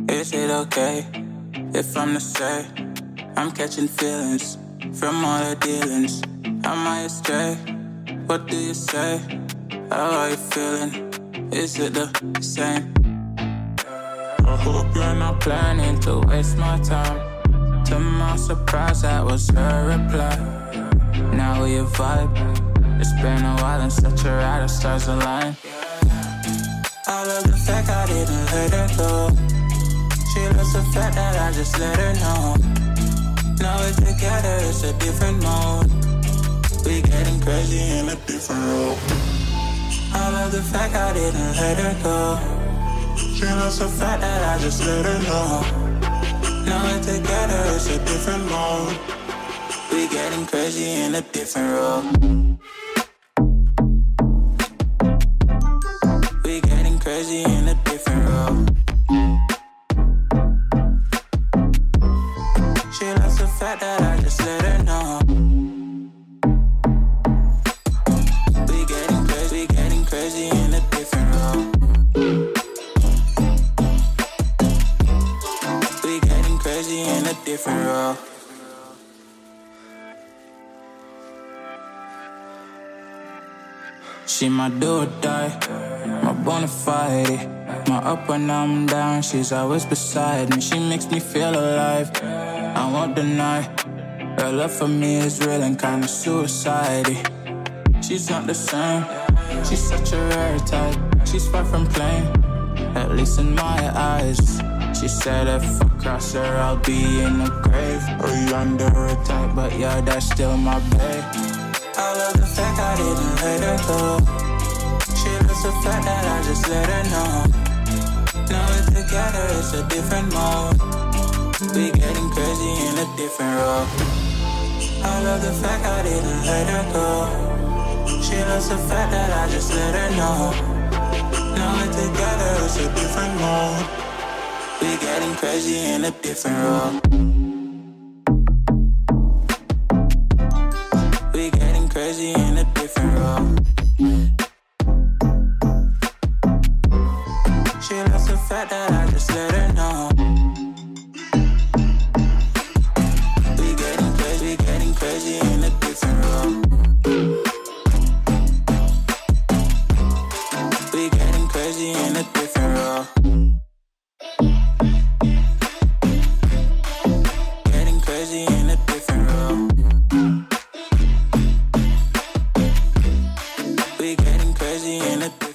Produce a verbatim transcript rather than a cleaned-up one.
Is it okay if I'm to say I'm catching feelings from all the dealings? Am I astray? What do you say? How are you feeling? Is it the same? I hope you're not planning to waste my time. To my surprise, that was her reply. Now we vibe. It's been a while and such a ride, the stars align. I love the fact I didn't let her go. She loves the fact that I just let her know. Now we're together, it's a different mode. We getting crazy in a different role. I love the fact I didn't let her go. She loves the fact that I just let her know. Now we're together, it's a different mode. We getting crazy in a different role. We getting crazy in a different role. She loves the fact that I just let her know. We getting crazy, we getting crazy in a different role. We getting crazy in a different role. She my do or die, my bona fide. My up when I'm down, she's always beside me. She makes me feel alive, I won't deny. Her love for me is real and kinda suicide. She's not the same, she's such a rare type. She's far from plain, at least in my eyes. She said if I cross her, I'll be in the grave or under a type, but yeah, that's still my babe. I love the fact I didn't let her go. She loves the fact that I just let her know. Now we're together, it's a different mode. We getting crazy in a different role. I love the fact I didn't let her go. She loves the fact that I just let her know. Now we're together, it's a different mode. We getting crazy in a different role. We getting crazy in a different role. She loves the fact that I just let her know. We getting crazy, we getting crazy in a different role. We getting crazy in a different role. Getting crazy in a different role. We getting crazy in a